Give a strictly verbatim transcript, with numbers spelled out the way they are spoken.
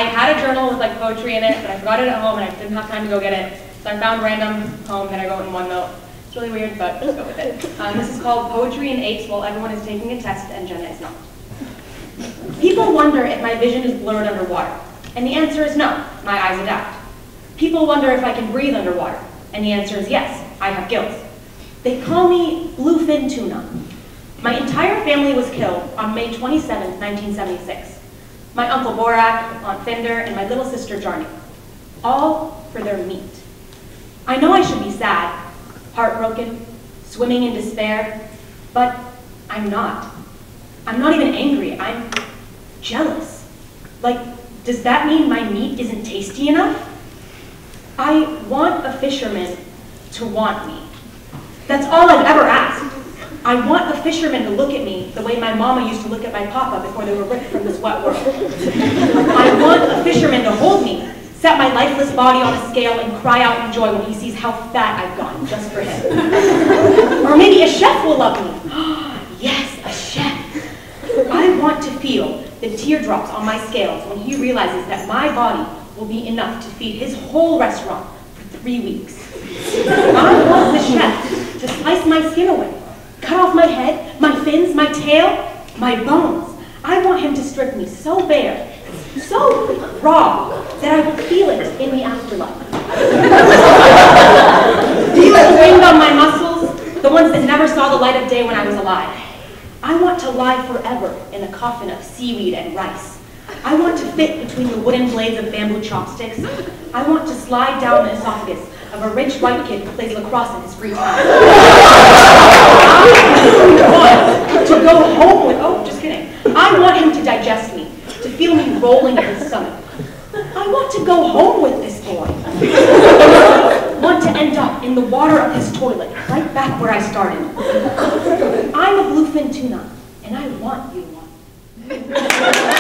had a journal with like poetry in it, but I forgot it at home and I didn't have time to go get it. So I found a random poem that I wrote in OneNote. It's really weird, but just go with it. Um, this is called Poetry in Apes While Everyone is Taking a Test and Jenna is not. People wonder if my vision is blurred underwater, and the answer is no, my eyes adapt. People wonder if I can breathe underwater, and the answer is yes, I have gills. They call me bluefin tuna. My entire family was killed on May twenty-seventh, nineteen seventy-six. My Uncle Borak, Aunt Finder, and my little sister Jarni. All for their meat. I know I should be sad, heartbroken, swimming in despair, but I'm not. I'm not even angry, I'm jealous. Like, does that mean my meat isn't tasty enough? I want a fisherman to want me. That's all I've ever asked. I want a fisherman to look at me the way my mama used to look at my papa before they were ripped from this wet world. I want a fisherman to hold me, set my lifeless body on a scale, and cry out in joy when he sees how fat I've gotten just for him. Or maybe a chef will love me. Yes, a chef. I want to feel the teardrops on my scales when he realizes that my body will be enough to feed his whole restaurant for three weeks. I want the chef to slice my skin away, cut off my head, my fins, my tail, my bones. I want him to strip me so bare, so raw, that I will feel it in the afterlife. Feel the wind on my muscles, the ones that never saw the light of day when I was alive. I want to lie forever in a coffin of seaweed and rice. I want to fit between the wooden blades of bamboo chopsticks. I want to slide down the esophagus of a rich white kid who plays lacrosse in his free time. I want to go home with, oh, just kidding. I want him to digest me, to feel me rolling in his stomach. I want to go home with this boy. I want to end up in the water of his toilet, right back where I started. I'm a bluefin tuna, and I want you one.